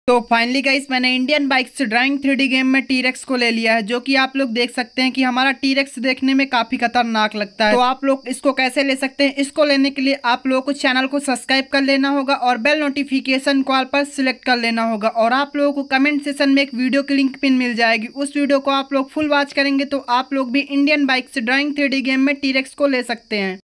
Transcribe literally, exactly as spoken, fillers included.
तो finally guys मैंने Indian bikes driving three D game में टीरेक्स को ले लिया है, जो कि आप लोग देख सकते हैं कि हमारा टीरेक्स देखने में काफी खतरनाक लगता है। तो आप लोग इसको कैसे ले सकते हैं? इसको लेने के लिए आप लोगों को चैनल को सब्सक्राइब कर लेना होगा और बेल नोटिफिकेशन कॉल पर सिलेक्ट कर लेना होगा। और आप लोगों को कमेंट सेक्शन में एक वीडियो की लिंक पिन मिल जाएगी, उस वीडियो को आप लोग फुल वॉच करेंगे तो आप लोग भी Indian bikes driving three D game में टीरेक्स को ले सकते हैं।